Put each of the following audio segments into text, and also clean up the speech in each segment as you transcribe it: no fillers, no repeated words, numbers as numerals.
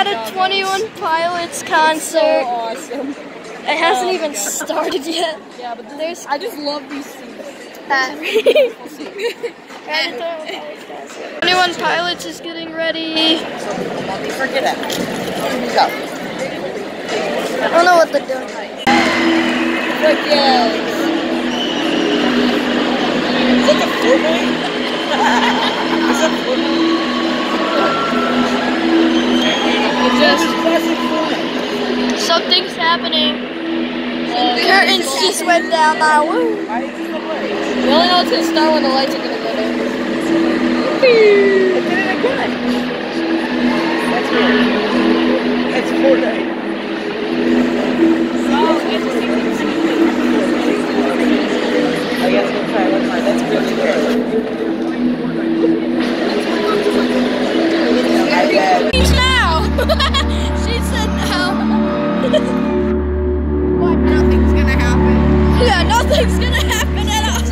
at a 21 Pilots concert. So awesome. It hasn't even started yet. Yeah, but There's I just love these seats. 21 Pilots is getting ready. Let me forget it. Go. I don't know what they're doing. Frick yes. Is that the Fortnite? Is that Fortnite? Something's happening. Curtains just went down now. Woo. We only know it's going to start when the lights are going to go down. It did it again. That's weird. That's Fortnite. I guess we'll try one time. That's really weird. Now! She said no. What? Nothing's gonna happen. Yeah, nothing's gonna happen at all.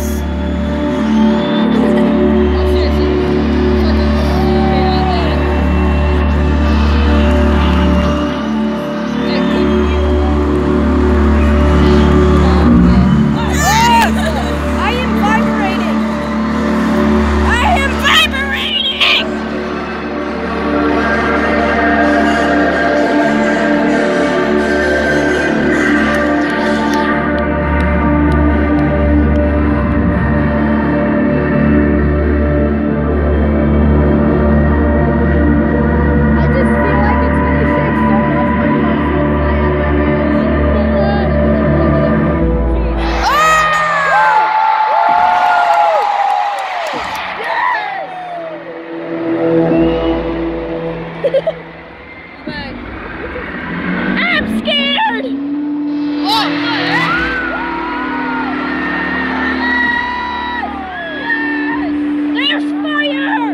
I'm scared! Oh, there's fire!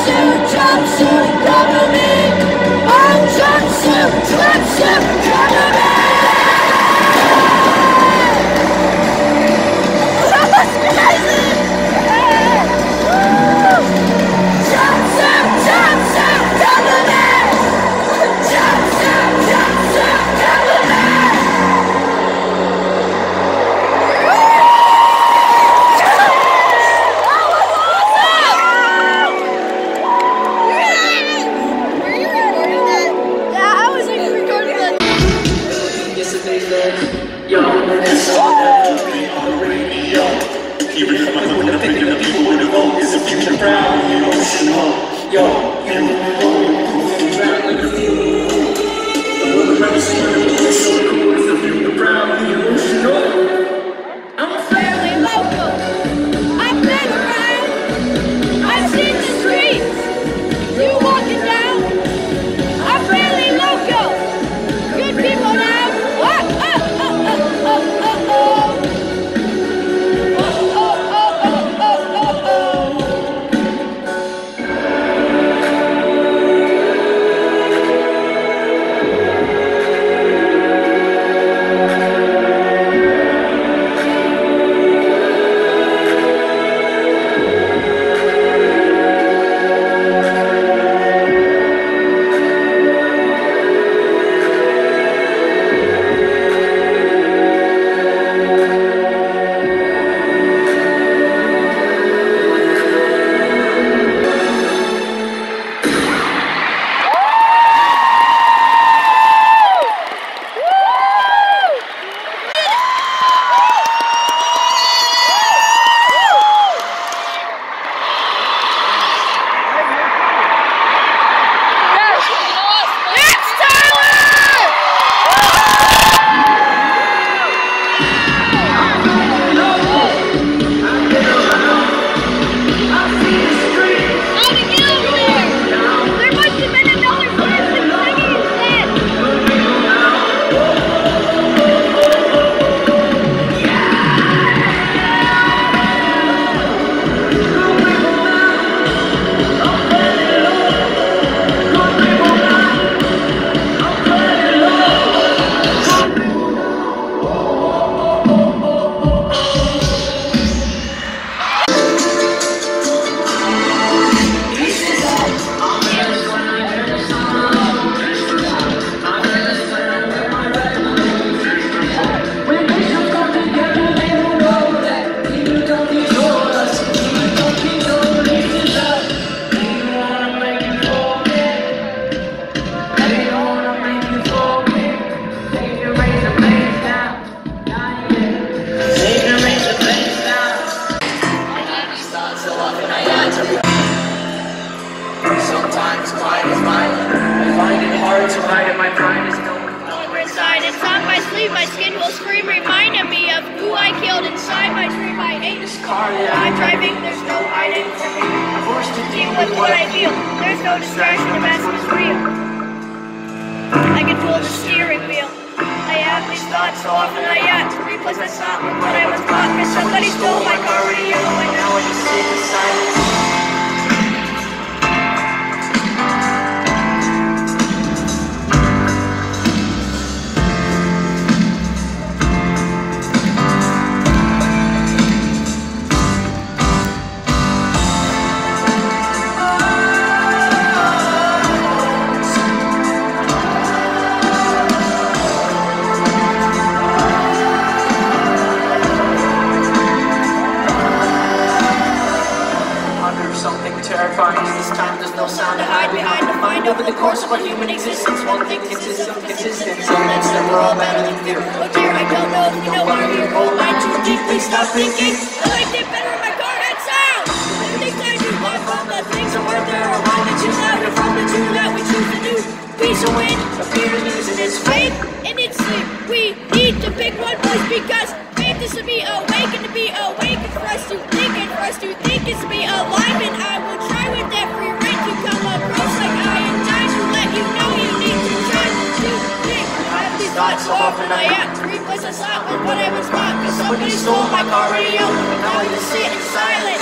jumpsuit, cover me. Oh, jumpsuit, cover me. That was crazy. Jumpsuit, cover me. Jumpsuit, cover me. Sometimes quiet is violent. I find it hard to hide and my pride is known. Over inside, inside my sleep, my skin will scream, reminding me of who I killed. Inside my dream, I hate This car that I'm driving, there's no hiding from me. I'm forced to Deal with what I feel, there's no distraction, the mask is real. I control the steering wheel. I have these thoughts so often I act to replace my thought with what I was taught. Cause somebody stole my car radio, and now I just sit in silence. Terrifying this time, there's no sound to hide behind. To find over the course of our human existence, one thing consistent, consistence. And that's that we're all battling fear. Oh dear, I don't know if you know why we roll line too deep. Please stop thinking. I liked it better in my car and sound. The things I do, love from the things that were there. A line that you louder from the two that we choose to do. Peace or win, a fear of losing its faith and its sleep. We need to pick one place because faith is to be awake, and to be awake is for us to think, and for us to think is to be alive. And I will try with every right to come across like I am trying to let you know you need to try to think. I have these thoughts so often I act to replace a thought with what I was taught. Cause somebody stole my car radio, and now I just sit in silence.